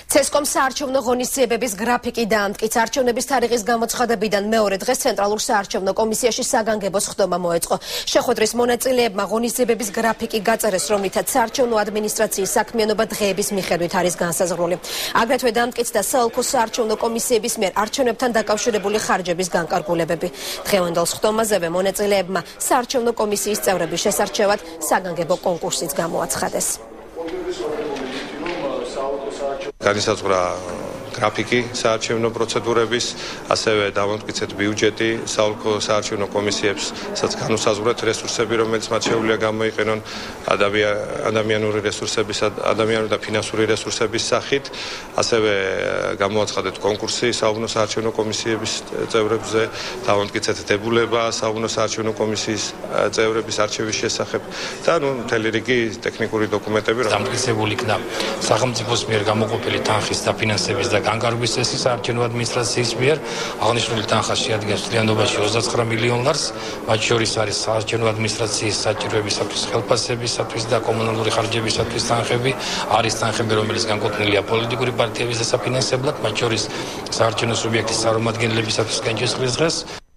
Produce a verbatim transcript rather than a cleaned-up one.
CESCOM საარჩევნო ღონისძიებების გრაფიკი დაამტკიცა. არჩევნების თარიღის გამოცხადებიდან მეორე დღეს ცენტრალურ საარჩევნო კომისიაში საგანგებო სხდომა მოეწყო. შეხვედრის მონაწილეებმა ღონისძიებების გრაფიკი გაწერეს, რომლითაც საარჩევნო ადმინისტრაციის საქმიანობა დღეების მიხედვით არის განსაზღვრული. აგრეთვე დაამტკიცდა საოლქო საარჩევნო კომისიების მიერ არჩევნებთან დაკავშირებული ხარჯების განკარგულებები. დღევანდელ სხდომაზევე მონაწილეებმა საარჩევნო კომისიის წევრების შესარჩევად საგანგებო კონკურსიც გამოაცხადეს. განისაზღვრა გრაფიკი საარჩევნო პროცედურების, ასევე დავამტკიცეთ ბიუჯეტი საოლქო საარჩევნო კომისიებს, სადაც განუსაზღვრეთ რესურსები, რომელიც მათ შეუძლია გამოიყენონ ადამიანური რესურსების, ადამიანური და ფინანსური რესურსების სახით, ასევე გამოაცხადეთ კონკურსი საუბნო საარჩევნო კომისიების წევრებზე, დავამტკიცეთ დებულება საუბნო საარჩევნო კომისიის წევრების არჩევის შესახებ და ნუ მთელი რიგი ტექნიკური დოკუმენტები, დამტკიცებული იქნა სახელმწიფოს მიერ გამოყოფილი თანხის დაფინანსების და განკარგვის წესის საარჩევნო ადმინისტრაციის მიერ. აღნიშნული თანხა შეადგენს მთლიანობაში ოცდაცხრა მილიონ ლარს, მათ შორის არის საარჩევნო ადმინისტრაციის საჭიროებისათვის, ხელფასებისათვის და კომუნალური ხარჯებისათვის თანხები, არის თანხები, რომელიც განკუთვნილია პოლიტიკური პარტიების დასაფინანსებლად, მათ შორის საარჩევნო სუბიექტის წარმომადგენლებისათვის განჯისხლის დღეს.